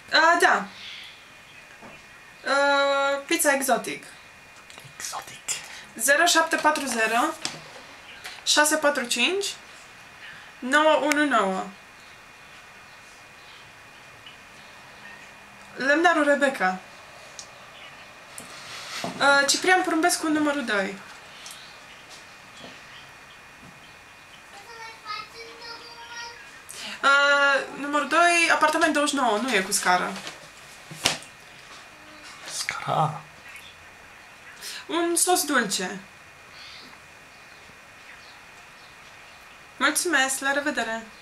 Da. Pizza exotic. Exotic. 0740 645 919. Lemnarul Rebecca. Ciprian Prumbescu, numărul 2. Numărul 2, apartament 29, nu e cu scară. Scara. Un sos dulce. Mulțumesc, la revedere!